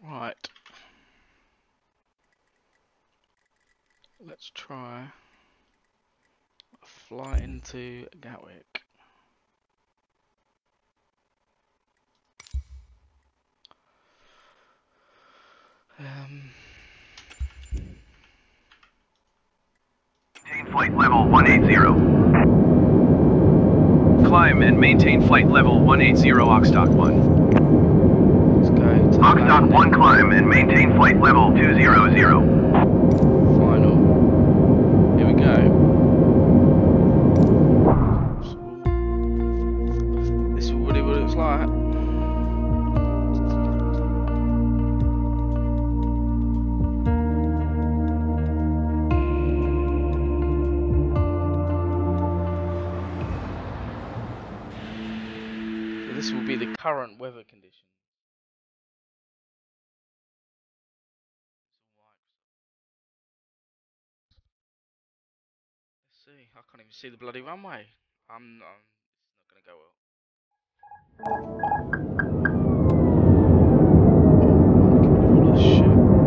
Right. Let's try a flight into Gatwick. Maintain flight level 180. Climb and maintain flight level 180 Oxdock 1. Let's go to Oxdock 1 climb and maintain flight level 200. final. Here we go. This is what it looks like. This will be the current weather condition. Let's see. I can't even see the bloody runway. It's not gonna go well. All this shit.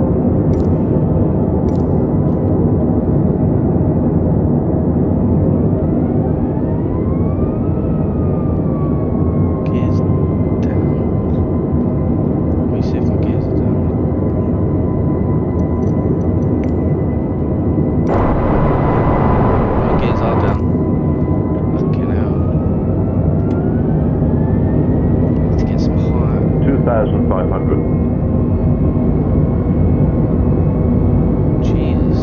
Gears down. Let me see if my gears are down. My gears are down. Fucking hell. Need to get some higher. 2,500. Jesus.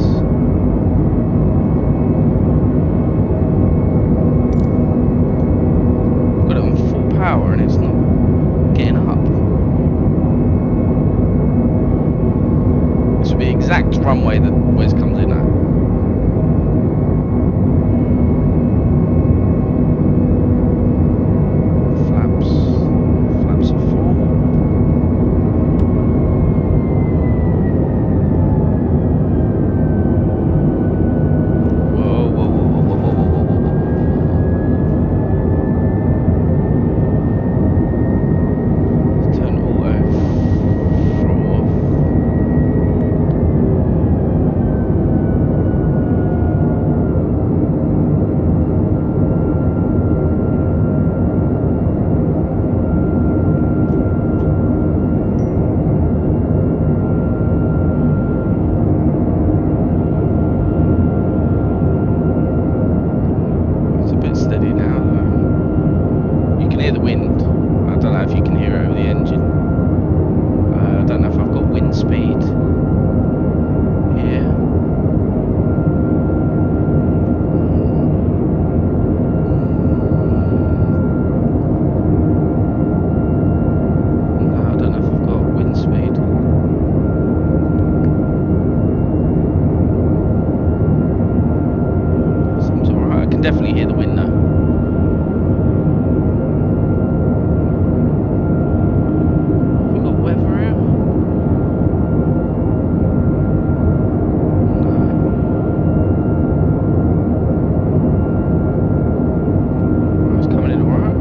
Got it on full power and it's not getting up. This would be the exact runway that Wes comes in at. Flaps are full. Whoa, whoa, whoa, whoa, whoa, whoa, whoa, whoa, whoa. Let's turn auto throttle off. It's a bit steady now though. You can hear the wind. I don't know if you can hear it over the engine. I don't know if I've got wind speed here. No, I don't know if I've got wind speed. Seems alright. I can definitely hear the wind now. We got weather here? No. It's coming in alright.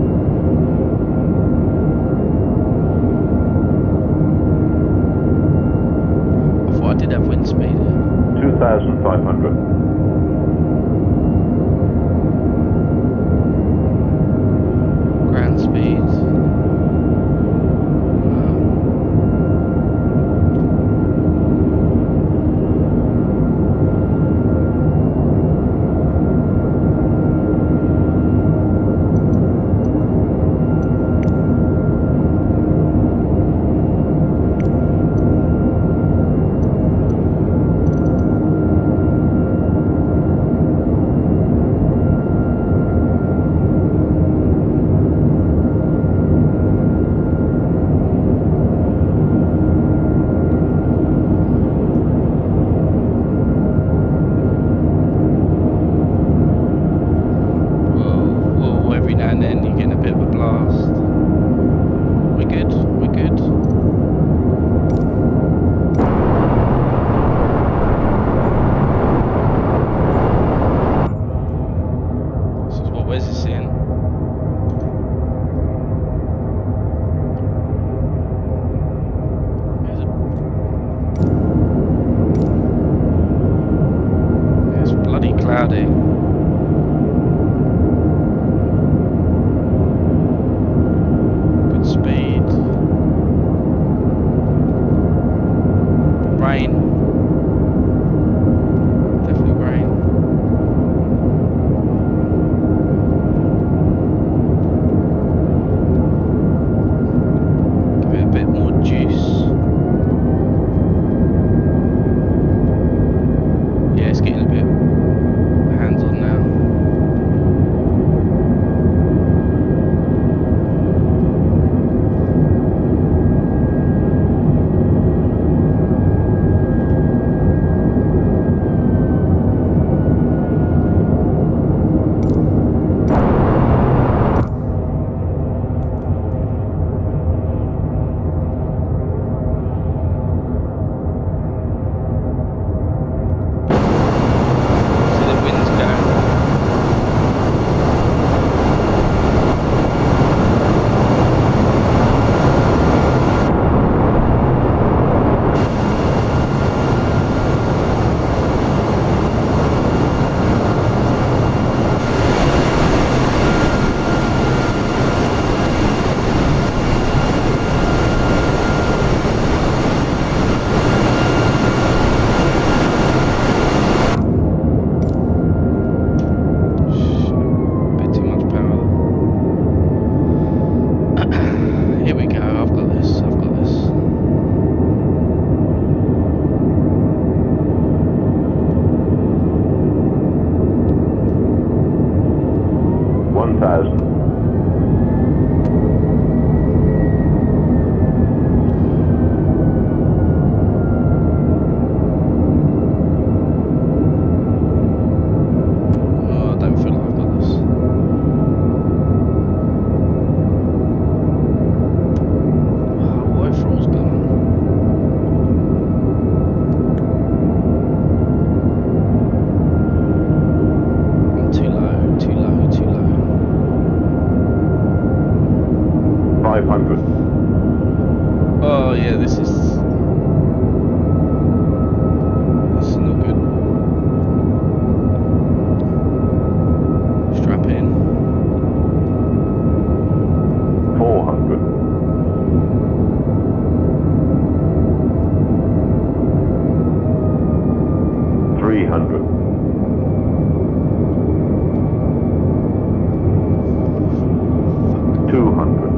I thought I did have wind speed here. 2,500. Ground speed. cloudy. Good speed. Rain. Definitely rain. Give it a bit more juice. Yeah, it's getting a bit hands on now. Here we go, I've got this. 1,000. Oh, I don't feel like I've got this. What if all's gone? I'm too low, too low, too low. 500. Oh yeah, this is not good. Strap in. 400. 300. 200.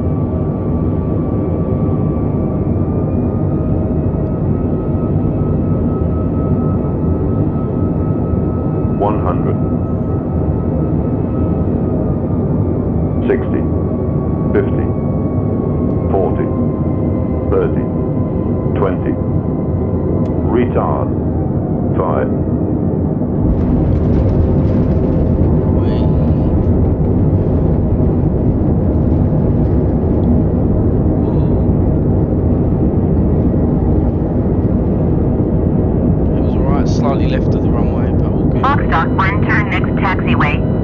100. 60. 50. 40. 30. 20. Retard. 5. Wait. It was alright, slightly left of the runway, but all good. Foxtrot 1, turn next taxiway.